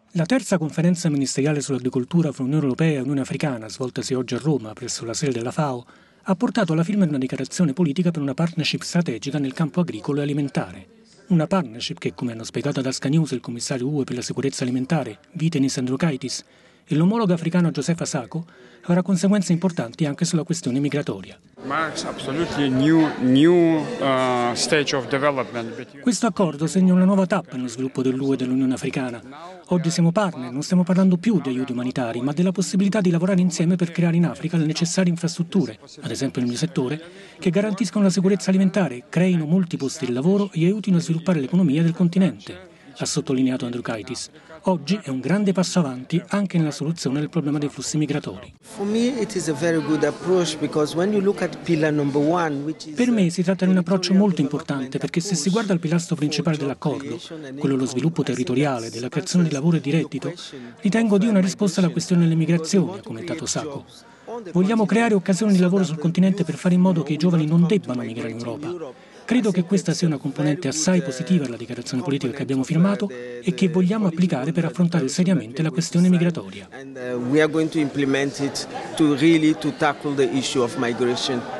La terza conferenza ministeriale sull'agricoltura fra Unione Europea e Unione Africana, svoltasi oggi a Roma presso la sede della FAO, ha portato alla firma di una dichiarazione politica per una partnership strategica nel campo agricolo e alimentare. Una partnership che, come hanno spiegato ad Aska News il commissario UE per la sicurezza alimentare, Vytenis Andriukaitis, e l'omologo africano Josefa Sako, avrà conseguenze importanti anche sulla questione migratoria. Questo accordo segna una nuova tappa nello sviluppo dell'UE e dell'Unione Africana. Oggi siamo partner, non stiamo parlando più di aiuti umanitari, ma della possibilità di lavorare insieme per creare in Africa le necessarie infrastrutture, ad esempio nel mio settore, che garantiscono la sicurezza alimentare, creino molti posti di lavoro e aiutino a sviluppare l'economia del continente, ha sottolineato Andriukaitis. Oggi è un grande passo avanti anche nella soluzione del problema dei flussi migratori. Per me si tratta di un approccio molto importante perché se si guarda al pilastro principale dell'accordo, quello dello sviluppo territoriale, della creazione di lavoro e di reddito, ritengo dia una risposta alla questione delle migrazioni, ha commentato Sako. Vogliamo creare occasioni di lavoro sul continente per fare in modo che i giovani non debbano migrare in Europa. Credo che questa sia una componente assai positiva della dichiarazione politica che abbiamo firmato e che vogliamo applicare per affrontare seriamente la questione migratoria.